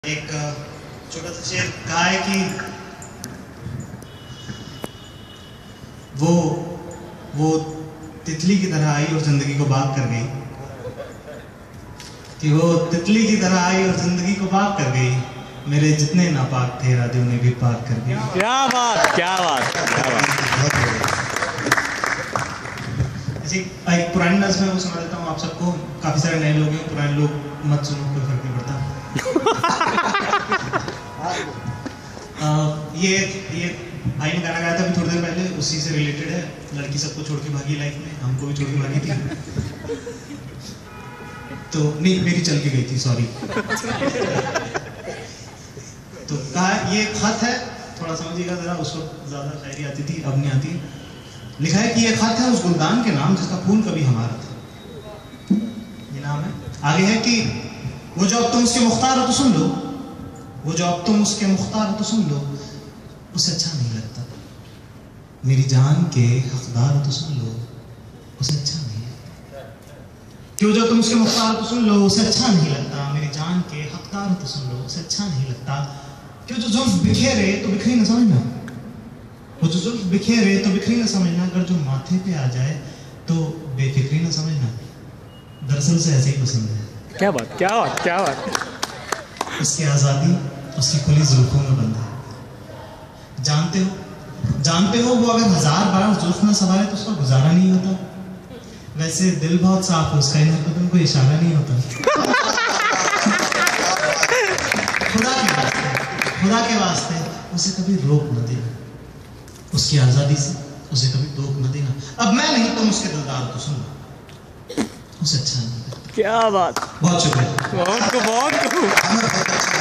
एक छोटा सा शेर कहा है कि वो तितली की तरह आई और जिंदगी को बाग कर गई। कि वो तितली की तरह आई और जिंदगी को बाग कर गई। मेरे जितने नापाक थे इरादे उन्हें भी पाक कर गई। क्या बात क्या बात क्या बात। ऐसी एक पुरानी नज़्म है वो सुना देता हूँ आप सबको। काफी सारे नए लोग हैं, पुराने लोग मत सुनो, कोई फर्क नहीं पड़ता। ये भाई ने गाना गाया था अभी थोड़ी देर पहले, उसी से रिलेटेड है। लड़की सबको छोड़ के भागी लाइफ में, हमको भी छोड़ के भागी थी। तो नहीं, मेरी चल के गई थी, सॉरी। तो कहा ये खत है, थोड़ा समझिएगा जरा। उस वक्त ज्यादा शायरी आती थी, अब नहीं आती। लिखा है कि ये खत है उस गुलदान के नाम जिसका फूल कभी हमारा था। ये नाम है। आगे है कि वो जो अब तुम उसके मुख्तार हो तो सुन लो, वो जो अब तुम उसके मुख्तार हो तो सुन लो, उसे अच्छा नहीं लगता। मेरी जान के हकदार हो तो सुन लो, उसे अच्छा नहीं लगता। क्यों जो तुम उसके मुख्तार हो तो सुन लो, उसे अच्छा नहीं लगता। मेरी जान के हकदार हो तो सुन लो, उसे अच्छा नहीं लगता। क्यों जो जुल्फ बिखेरे तो बिखरी न समझना, वो जो जुल्फ बिखेरे तो बिखरी न समझना। अगर जो माथे पे आ जाए तो बेफिक्री न समझना। दरअसल से ऐसे ही पसंद है। क्या बात क्या बात क्या बात। उसकी आज़ादी उसकी खुली जुल्फों में बंद है। जानते हो वो अगर 1000 बार जुल्फ ना संभाले तो उसका गुजारा नहीं होता। वैसे दिल बहुत साफ है उसका, इन हरकतों को इशारा नहीं होता। खुदा के वास्ते उसे कभी रोक न देना। उसकी आज़ादी से उसे कभी टोक न देना। अब मैं नहीं तुम उसके दिलदार तो सुनो, उसे अच्छा नहीं लगता। क्या बात। बहुत शुक्रिया। बहुत